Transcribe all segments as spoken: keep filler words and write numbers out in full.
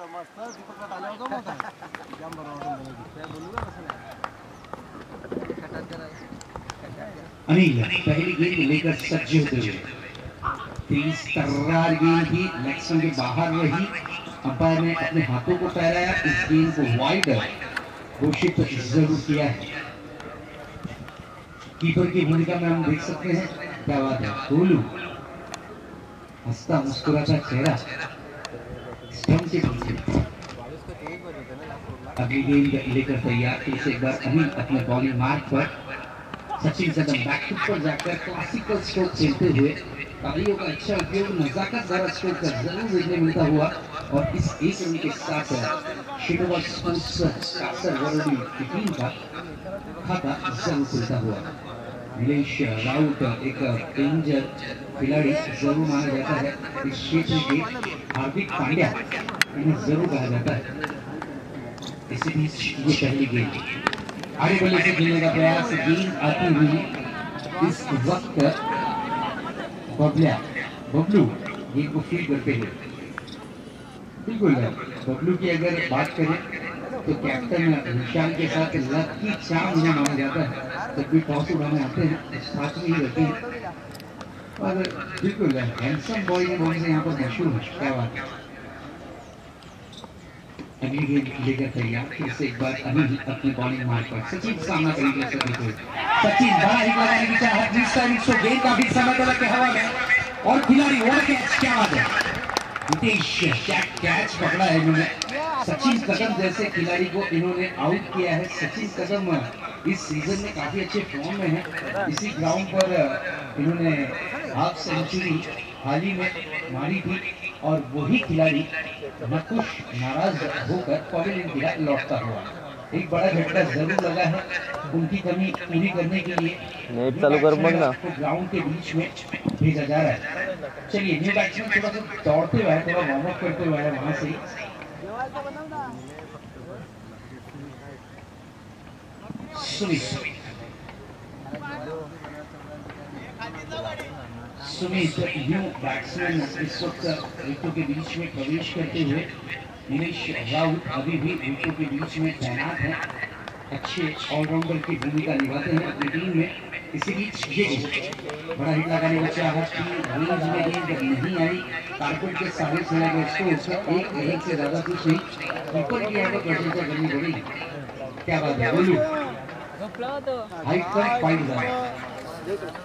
अनिल पहली गेंद लेकर सज्ज होते हुए, तेज तर्रार गेंद की लेग स्टंप के बाहर रही। अंपायर ने अपने हाथों को फहराया, इस गेंद को वाइड घोषित जरूर किया है। कीपर की भूमिका में हम देख सकते हैं, क्या बात है, गोलू हंसता मुस्कुराता चेहरा स्टंप के पीछे। अगली गेंद लेकर तैयार, फिर से एक बार अनिल अपने बॉलिंग मार्क पर। सचिन कदम बैकफुट पर जाकर क्लासिकल स्ट्रोक खेलते हुए तालियों का अच्छा उपयोग नजाकत भरा स्ट्रोक का जरूर देखने मिलता हुआ। और इस एक रन के साथ शिटोवा स्पोर्ट्स कासर वरुणी की टीम का खाता जरूर खुलता हुआ। नीलेश राउत एक डेंजर खिलाड़ी जरूर माना जाता है इस क्षेत्र के। हार्दिक पांड्या इन्हें जरूर कहा जाता है। इसी बीच ये पहली गेंद आगे बल्ले से खेलने का प्रयास, गेंद आती हुई इस वक्त बबलिया बबलू गेंद को फील करते हुए। बिल्कुल बबलू की अगर बात करें तो कैप्टन विशाल के साथ लकी चार्म उन्हें माना जाता है। जब भी टॉस उड़ाने आते हैं साथ में ही रहते हैं और बिल्कुल हैंडसम बॉय के नाम से यहाँ पर मशहूर है। क्या बात है। अगली गेंद लेकर तैयार, फिर से एक बार अनिल अपने बॉलिंग मार्क पर। सचिन सामना करेंगे सभी को। सचिन बड़ा हिट लगाने की चाहत, जिस टाइम इसको गेंद काफी समय तक हवा में और खिलाड़ी और कैच। क्या बात है, नितेश कैच पकड़ा है इन्होंने। सचिन कदम जैसे खिलाड़ी को इन्होंने आउट किया है। सचिन कदम इस सीजन में काफी अच्छे फॉर्म में है। इसी ग्राउंड पर इन्होंने हाफ सेंचुरी हाल ही में मारी थी और वही खिलाड़ी नकुश नाराज होकर पवेलियन की तरफ लौटता हुआ। एक बड़ा झटका जरूर लगा है उनकी कमी पूरी करने के लिए। नेट चालू कर मग ना, ग्राउंड के बीच में भेजा जा रहा है। चलिए न्यू बैट्समैन थोड़ा सा दौड़ते हुए थोड़ा वार्म अप करते हुए वहां से सुमित सुमित न्यू बैट्समैन इस वक्त विकेटों के बीच में प्रवेश करते हुए। नीलेश राउत अभी भी विकेटों के बीच में तैनात हैं, अच्छे ऑलराउंडर की भूमिका निभाते हैं अपनी टीम में। इसी बीच ये बड़ा हिट लगाने का चाहत की रेंज में गेंद नहीं आई। कारपेट के सारे चले गए, इसको उसका एक रन से ज्यादा कुछ नहीं। कीपर की यहाँ पर प्रशंसा करनी पड़ेगी। क्या बात है, बोलू हाइट पर फाइट ज्यादा।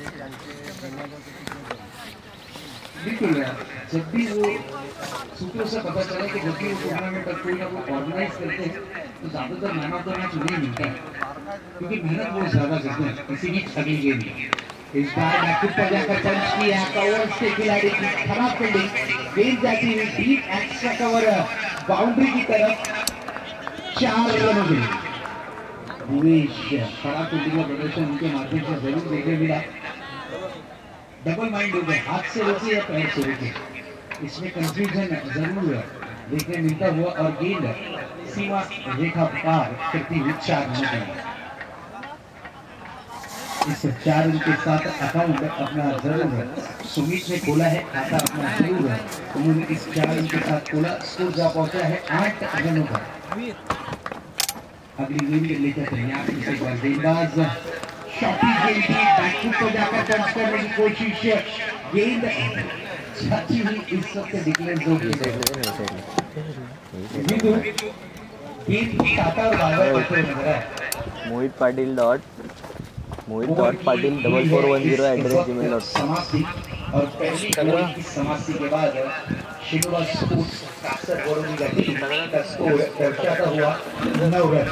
बिल्कुल जब भी वो सूत्रों से पता चला कि जब भी वो टूर्नामेंट कोई ना कोई ऑर्गेनाइज करते हैं तो ज्यादातर मैन ऑफ द मैच उन्हें मिलता है, क्योंकि मेहनत बहुत ज्यादा करते हैं। इसी बीच अगली गेंद इस बार बैकफुट पर जाकर पंच किया, कवर से खिलाड़ी की खराब फील्डिंग, गेंद जाती हुई डीप एक्स्ट्रा कवर बाउंड्री की तरफ। चार रनों के लिए भुवेश खराब फील्डिंग का प्रदर्शन उनके माध्यम से जरूर देखने मिला। डबल माइंड हो गए, हाथ से रोके या पैर से रोके, इसमें कंफ्यूजन जरूर देखने मिलता हुआ। और गेंद सीमा रेखा पार करती हुई चार रन। इस चार रन के साथ अकाउंट अपना जरूर सुमित ने खोला है, खाता अपना जरूर है उन्होंने इस चार रन के साथ खोला। स्कोर जा पहुंचा है आठ रनों पर। अगली गेंद लेकर तैयार, इसे गेंदबाज शॉटी गेंद की बैकफुट को जाकर पंच करने की कोशिश, गेंद छाती हुई इस वक्त डिक्लेयर हो गई। गेंद टाटा और बाबर करते नजर आए। Mohit Patil dot Mohit dot Patil double four one zero at the rate Gmail dot समाप्ति। और पहली ओवर की समाप्ति के बाद शिटोवा स्पोर्ट्स कासर वरुणी का टीम का स्कोर दर्शाता हुआ नौ रन।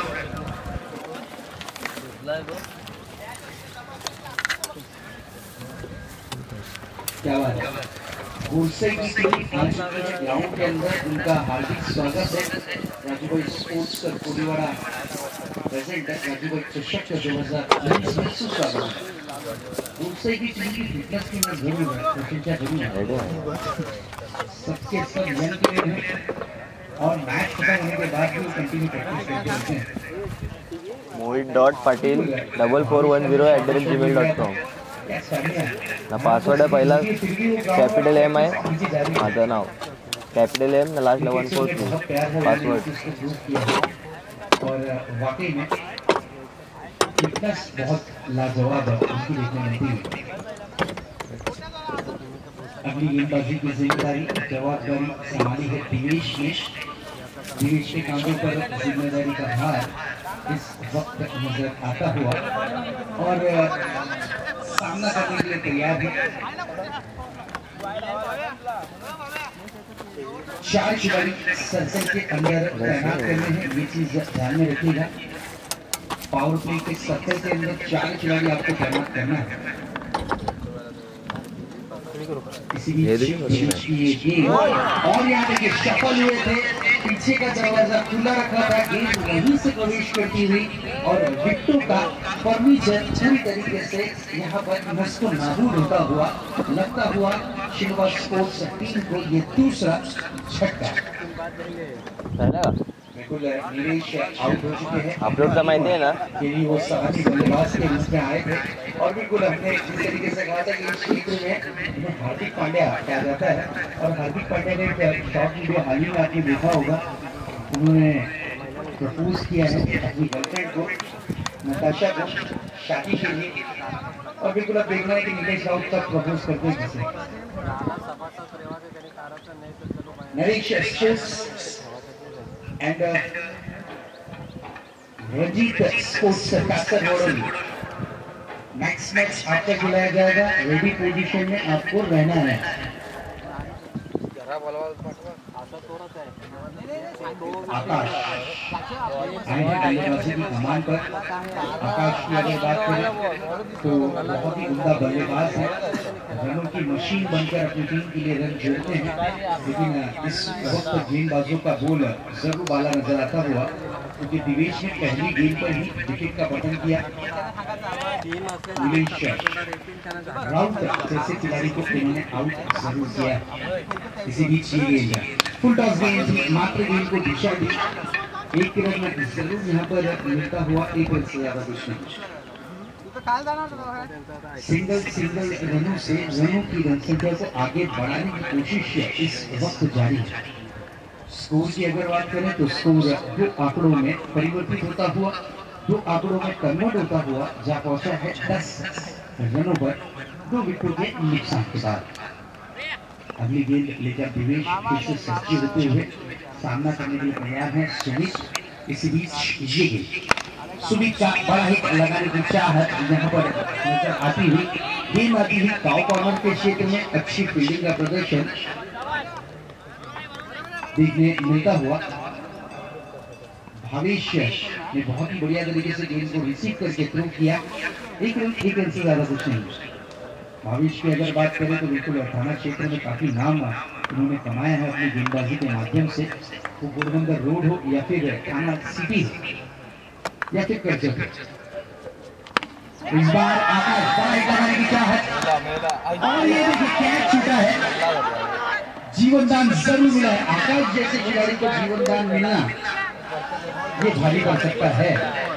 क्या बात है, गुरसे की टीम आज ग्राउंड के अंदर उनका हार्दिक स्वागत है। राजू भाई स्पोर्ट्स का कोडीवाड़ा प्रेजेंट है। राजू भाई चषक दो हजार उन्नीस में स्वागत है। गुरसे की टीम की फिटनेस की मैं जरूर प्रशंसा करूंगा, सबके सब यंग प्लेयर हैं और मैच खत्म होने के बाद भी वो कंटिन्यू प्रैक्टिस करते रहते हैं। Mohit dot Patil double four one zero at the rate Gmail dot com ना पासवर्ड आहे पहिला कॅपिटल एम आहे माझं नाव कैपिटल एम ना last one four three password. और वाकई में फिटनेस बहुत लाजवाब है उनकी देखने मिलती है। अगली गेंदबाजी की जिम्मेदारी जवाबदारी संभाली है दिवेश ने। दिवेश के कांधों पर जिम्मेदारी का भार इस वक्त नजर आता हुआ और सामना करने के लिए तैयार है। चार खिलाड़ी सर्कल के अंदर तैनात करने हैं, ये चीज ध्यान में रखिएगा। पावर प्ले के सर्कल के अंदर चार खिलाड़ी आपको तैनात करना है। इसी बीच ये गेम और यहाँ देखिए सफल हुए थे, पीछे का दरवाजा खुला रखा था, गेंद वहीं से प्रवेश करती हुई और विकेटों का फर्नीचर पूरी तरीके से यहाँ पर नस्तो नाबूद होता हुआ लगता हुआ श्रीनिवास स्पोर्ट्स टीम को ये दूसरा झटका। बिल्कुल नीलेश आउट हो चुके हैं। आप लोग समझते हैं ना कि वो साथी बल्लेबाज के रूप में आए थे और बिल्कुल हमने जिस तरीके से कहा था कि इस क्षेत्र में हार्दिक पांड्या क्या जाता है और हार्दिक पांड्या ने शॉर्ट वीडियो हाल ही में आपने देखा होगा, उन्होंने प्रपोज किया है अपनी गर्लफ्रेंड को नताशा को शादी के लिए और बिल्कुल अब देखना है कि नीलेश राउत तक प्रपोज करते हैं किसे। नरेश एंड रंजीत स्पोर्ट्स कासर रोडोली नेक्स्ट मैच आपका खिलाया जाएगा। रेडी पोजीशन में आपको रहना है। आकाश बल्लेबाजी की कमान पर। आकाश की अगर बात करें तो बहुत ही उम्दा बल्लेबाज है, रनों की मशीन बनकर अपनी टीम के लिए रन जोड़ते हैं, लेकिन इस वक्त गेंदबाजों का बोल जरूर बाला नजर आता हुआ क्योंकि दिवेश ने पहली गेंद पर ही विकेट का पतन किया। नीलेश राउत जैसे खिलाड़ी को इन्होंने आउट जरूर किया। इसी बीच ये गेंद फुल टॉस गेंद थी, मात्र गेंद को दिशा दी। एक रन में जरूर यहाँ पर मिलता हुआ, एक रन से ज्यादा कुछ नहीं। सिंगल सिंगल रनों से रनों की जनसंख्या को आगे बढ़ाने की कोशिश इस वक्त जारी है। स्कोर की अगर बात करें तो स्कोर दो आंकड़ों में परिवर्तित होता हुआ, दो आंकड़ों में कन्वर्ट होता हुआ जा पहुंचा है दस रनों पर दो विकेटों के नुकसान के बाद। अगली गेंद लेकर दिवेश फिर से सच्ची होते हुए सामना करने के लिए तैयार है सुमित। इसी बीच ये गेंद सुमित का बड़ा हिट लगाने की चाहत यहाँ पर नजर आती हुई, गेंद आती हुई काउ कॉर्नर के क्षेत्र में अच्छी फील्डिंग का प्रदर्शन देखने मिलता हुआ। भावेश ने बहुत ही बढ़िया तरीके से गेंद को रिसीव करके थ्रो किया। एक रन एक रन से ज्यादा कुछ नहीं। भावेश की अगर बात करें तो बिल्कुल थाना क्षेत्र में काफी नाम उन्होंने कमाया है अपनी गेंदबाजी के माध्यम से, वो पोरबंदर रोड हो या फिर थाना सिटी या फिर कर्जत। इस बार आकाश बनाने की चाहत और ये देखिए कैच छूटा है। जीवनदान जरूर मिला है। आकाश जैसे खिलाड़ी को जीवनदान मिलना ये भारी पड़ सकता है।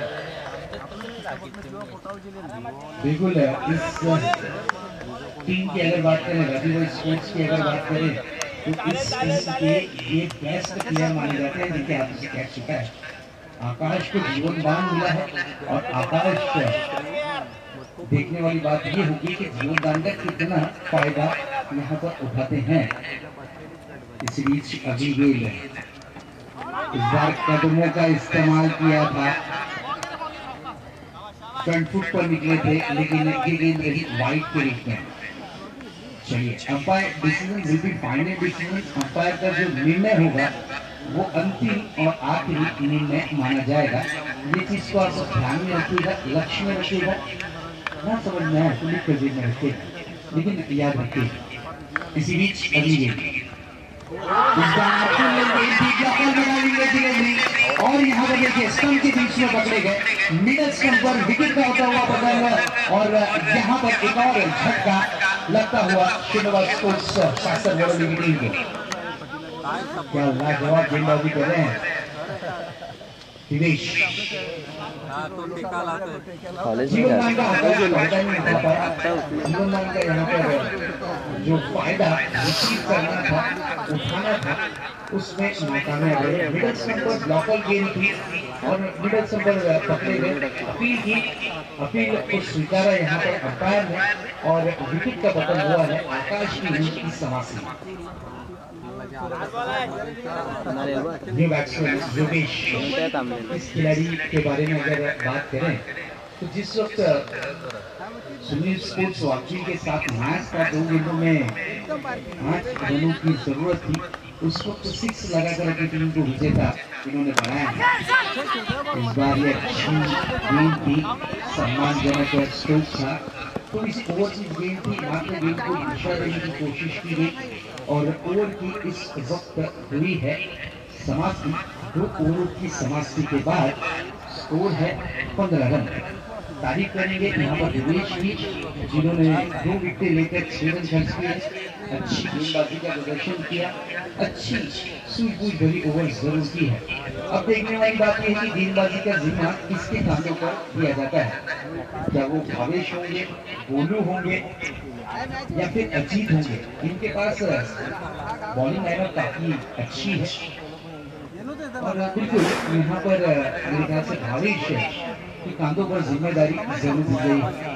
बिल्कुल इस टीम की अगर बात करें, रवि स्पोर्ट्स की अगर बात करें तो इस टीम के ये बेस्ट प्लेयर माने जाते हैं जिनके हाथ से कैच छूटा है। आकाश को जीवनदान मिला है और आकाश देखने वाली बात ये होगी कि जीवनदान का कितना फायदा यहाँ पर उठाते हैं। इस बीच अभी गेंद इस बार कदमों का इस्तेमाल किया था, फ्रंट फुट पर निकले थे, लेकिन ये गेंद रही वाइड के रूप में। चलिए umpire decision will be final decision. Umpire का जो निर्णय होगा वो अंतिम और आखिरी निर्णय माना जाएगा। ये चीज को आप ध्यान में रखिएगा, लक्ष्य में रखिएगा, ना समझ में आए तो लिख कर में रखिएगा, लेकिन याद रखिएगा। इसी बीच अगली गेंद और यहाँ पर देखिए स्टंप के बीच में पकड़े गए, मिडल स्टंप पर विकेट का होता हुआ पकड़ा और यहाँ पर एक और झटका लगता हुआ श्रीनिवास स्पोर्ट्स कासर रोडोली की टीम को। क्या लाजवाब गेंदबाजी कर रहे हैं। दिनेश कॉलेज में जीवनदान का क्या फायदा नहीं उठा पाया। जीवनदान का यहाँ पर जो फायदा रिसीव करना था, उठाना था, उसमें नाकामयाब रहे। मिडल स्टंप पर ब्लॉकर गेंद थी और मिडल स्टंप पर पकड़े गए। अपील की, अपील को स्वीकारा यहाँ पर अंपायर ने और विकेट का पतन हुआ है आकाश की नींद की समासी। न्यू बैट्समैन योगेश, इस खिलाड़ी के बारे में अगर बात करें तो जिस वक्त सुनील स्पोर्ट्स वकील के साथ मैच का दो गेंदों में पांच रनों की जरूरत थी, उस वक्त सिक्स लगाकर अपनी टीम को विजेता इन्होंने बनाया। इस बार ये अच्छी गेंद थी, सम्मानजनक स्ट्रोक था, तो इस ओवर की गेंद थी, मात्र गेंद को दिशा देने की कोशिश की गई और ओवर की इस वक्त हुई है समाप्ति। दो ओवर की समाप्ति के बाद स्कोर है पंद्रह रन। तारीफ करेंगे यहाँ पर दिनेश की, जिन्होंने दो विकेट लेकर छह रन खर्च किए, अच्छी गेंदबाजी का प्रदर्शन किया, अच्छी सूझबूझ भरी ओवर जरूर की है। अब देखने वाली बात यह है कि गेंदबाजी का जिम्मा किसके कांधों पर दिया जाता है। क्या वो भावेश होंगे, गोलू होंगे या फिर अजीत होंगे। इनके पास बॉलिंग लाइनअप काफी अच्छी है और बिल्कुल यहाँ पर मेरे ख्याल से भावेश की कांधों पर जिम्मेदारी जरूर दी गई है।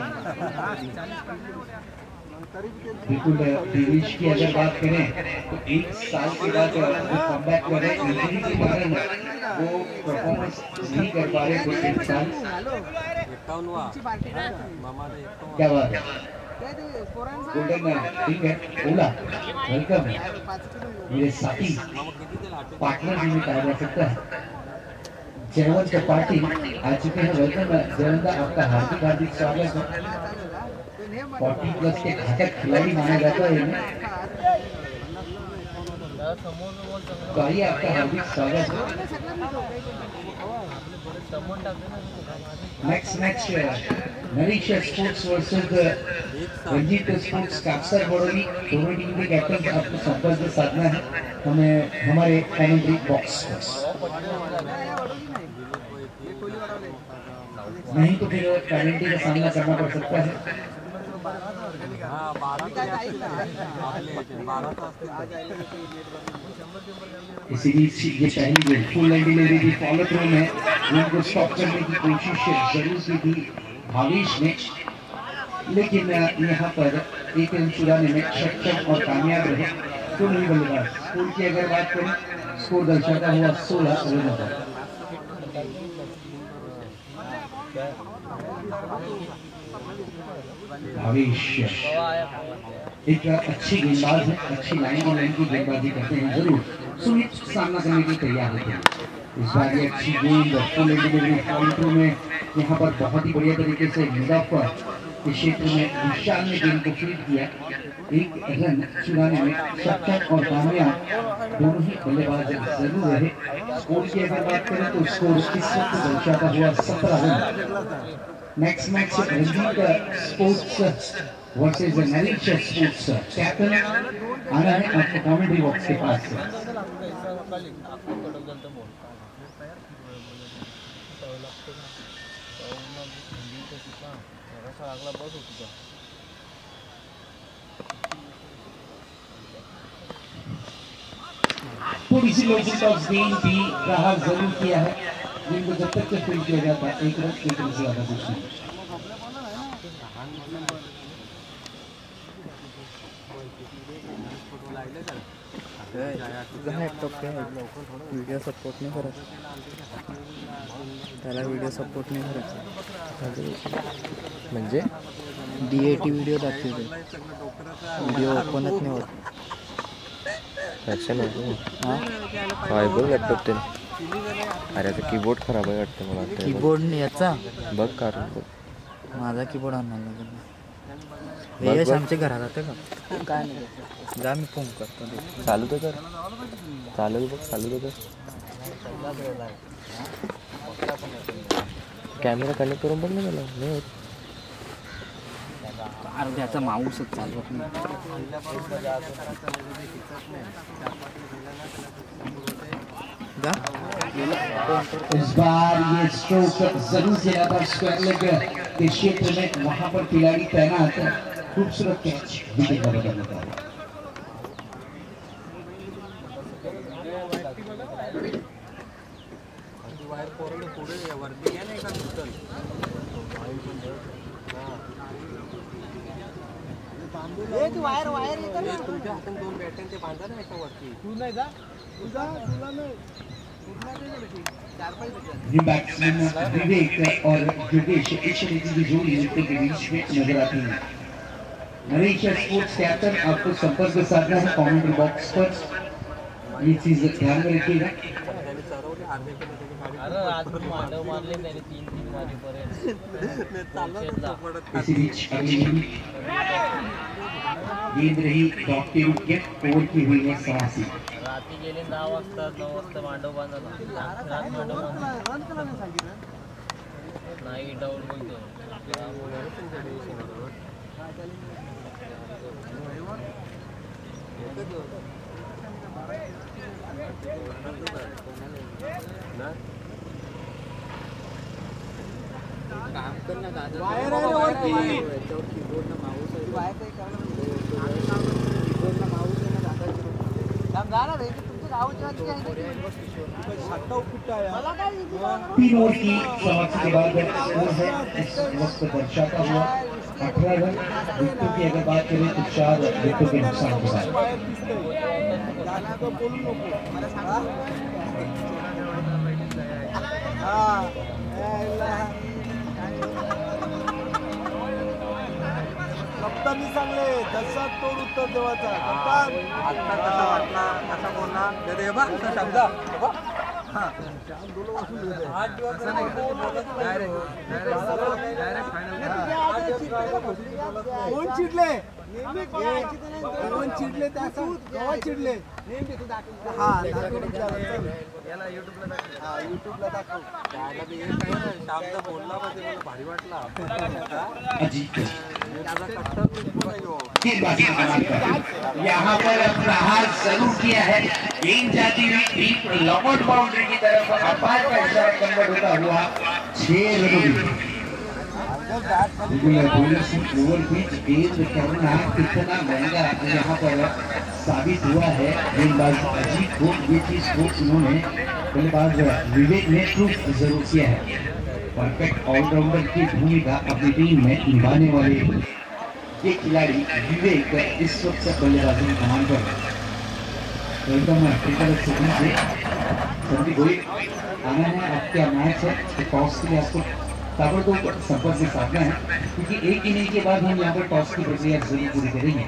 बिल्कुल दिनेश की अगर बात करें तो एक साल के बाद वो कमबैक कर रहे, इंजरी के कारण वो परफॉर्मेंस नहीं कर पा रहे थे एक साल। क्या बात है, गोल्डन ठीक है। ओला वेलकम मेरे साथी पार्टनर भी कहा जा सकता है। जयवंत पार्टी आ चुके हैं, वेलकम जयवंत, आपका हार्दिक हार्दिक स्वागत है। फोर्टी प्लस के घातक खिलाड़ी माना जाता है इन्हें, तो आइए आपका हार्दिक स्वागत है। Next match Naresh sports versus Ranjit sports कैप्सर बड़ोली, दोनों टीम के कैप्टन आपको संपर्क साधना है हमें हमारे कमेंट्री बॉक्स नहीं तो फिर पेनल्टी का सामना करना पड़ सकता है। इसीलिए ये पहली गेंद फुल लाइन डिलीवरी की फॉलो थ्रू में उनको स्टॉप करने की कोशिश जरूर की थी भावेश ने, लेकिन यहाँ पर एक रन चुराने में सक्षम और कामयाब रहे दोनों ही बल्लेबाज। स्कोर की अगर बात करें, स्कोर दर्शाता हुआ सोलह रनों पर। भावेश एक अच्छी गेंदबाज है, अच्छी लाइन और लाइन की गेंदबाजी करते हैं, जरूर सुमित सामना करने की तैयार होते हैं। इस बार ये अच्छी गेंद फुल डिलीवरी फॉलो में यहाँ पर बहुत ही बढ़िया तरीके से मुजफ्फर इस क्षेत्र में विशाल ने गेंद को फील्ड किया। एक रन चुराने में सक्षम और कामयाब दोनों ही बल्लेबाज जरूर रहे। स्कोर की अगर बात करें तो स्कोर इस वक्त दर्शाता हुआ सत्रह रन। Next match Ranjit sports versus Naresh sports, captain आना है आपको कमेंट्री बॉक्स के पास से। थोड़ी सी लोगों का गेंद भी रहा जरूर किया है, जिनको जब तक फील्ड किया जाता है एक रन एक रन से ज्यादा कुछ नहीं। व्हिडिओ सपोर्ट नाही करत, त्याला व्हिडिओ सपोर्ट नाही करत म्हणजे डी ए टी व्हिडिओ दाखवते, व्हिडिओ ओपनच नाही होत. अच्छा नाही हां काय बघ लॅपटॉप ते. अरे आता कीबोर्ड खराब आहे वाटतं मला. कीबोर्ड याचा बघ कारण माझा कीबोर्ड आणायला लागेल. यश आमच्या घरात जाते का काय नाही, जा मी फोन करतो. चालू तर कर, चालेल बघ चालू तर कर. कॅमेरा कनेक्ट करून बघ ना मला. नाही होत अर्ध्याचा माऊसच चालवत नाही. जा इस बार ये स्ट्रोक जरूर चला था स्क्वायर लेग के क्षेत्र में, वहां पर खिलाड़ी तैनात है। खूबसूरत कैच विकेट का बदल होता है। एक वायर वायर इधर ना तुमच्या हातात दोन बॅटन ते बांधा ना एका वरती तू नाही जा तुझा तुला नाही ये बैट्समैन विवेक और योगेश एशिया की जोड़ी के बीच में नजर आती है। नरेश स्पोर्ट्स कैप्टन आपको संपर्क साधना है कमेंट्री बॉक्स पर, ये चीज ध्यान में रखिएगा। अरे आज मांडव मारले त्याने तीन तीन वाजेपर्यंत इसी बीच अगली गेंद रही डॉट के विकेट, ओवर की हुई है सरासी। रात्री गेले दहा वाजता नऊ वाजता मांडव बांधला रात मांडव बांधला नाही डाऊन बोलतो काम करना दादा वायर आहे वरती याच्यावर कीबोर्डला माऊस आहे वायर काही करणार कीबोर्डला माऊस आहे ना दादा काम झाला रे तुमच्या गावाच्या वरती आहे सट्टा उपटा आहे मला काय तीन ओवर की समाप्ति के बाद स्कोर है इस वक्त दर्शाता हुआ अठारह रन। विकेटों की अगर बात करें तो चार विकेटों के नुकसान के बाद कप्तानी सांगले तसा तोड उत्तर देवाचा कप्तान आता कसा वाटला कसा बोलला दे बा शब्द हां दोन वाजून गेले आठ दिवस नाही बोलत डायरेक्ट डायरेक्ट फायनल कोण चिडले नेहमी कोण चिडले त्याचा केव्हा चिडले नेहमी तू दाखव हा दाखव याला YouTube ला हा YouTube ला दाखव त्याला बी एक आहे ना शब्द बोलला म्हणजे मला भारी वाटला अजीत त्याचा कट्टर हो गेंदबाजी का कमाल कर यहाँ पर अपना हाथ जरूर किया है। गेंद जाती हुई डीप लॉन्ग बाउंड्री की तरफ अपार का इशारा कन्वर्ट होता हुआ छह रनों ओवर पिच गेंद करना कितना महंगा यहाँ पर साबित हुआ है। गेंदबाज अजीत को ये चीज को उन्होंने बल्लेबाज विवेक ने प्रूफ जरूर किया है। परफेक्ट ऑलराउंडर की भूमिका अपनी टीम में निभाने वाले ये खिलाड़ी विवेक इस वक्त बल्लेबाजी में कमान पर वेलकम से सभी कोई आना है। आपके मैच है टॉस के लिए आपको ताबड़तोड़ संपर्क से साधना है क्योंकि एक इनिंग के बाद हम यहाँ पर टॉस की प्रक्रिया जरूर पूरी करेंगे।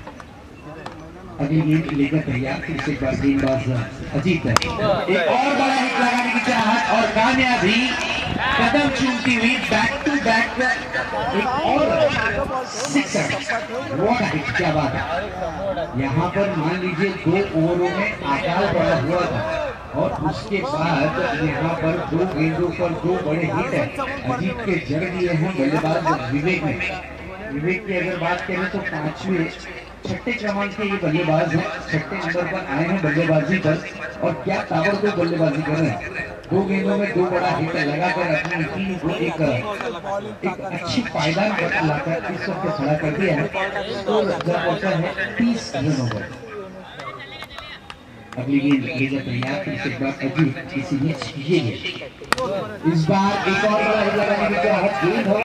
अगली गेंद लेकर तैयार फिर से एक बार गेंदबाज अजीत है। एक और बड़ा हिट लगाने की चाहत और कामयाबी कदम चूमती हुई बैक टू बैक एक और सिक्सर। व्हाट हिट, क्या बात है। यहाँ पर मान लीजिए दो ओवरों में आकाल पड़ा हुआ था और उसके बाद यहाँ पर दो गेंदों पर दो बड़े हिट है अजीत के जड़ दिए हैं बल्लेबाज विवेक ने। विवेक की अगर बात करें तो पांचवें छठे क्रमांक के ये बल्लेबाज हैं, छठे नंबर पर आए हैं बल्लेबाजी पर और क्या ताबड़तोड़ बल्लेबाजी कर रहे हैं। दो गेंदों में दो बड़ा हिट लगाकर अपनी टीम को एक एक अच्छी पायदान पर लाकर इस वक्त खड़ा कर दिया है। तो पहुंचा है तीस रनों पर। अगली गेंद लेकर तैयार फिर से एक बार अजीत किसी ने ये इस बार एक और बड़ा हिट लगाने की चाहत गेंद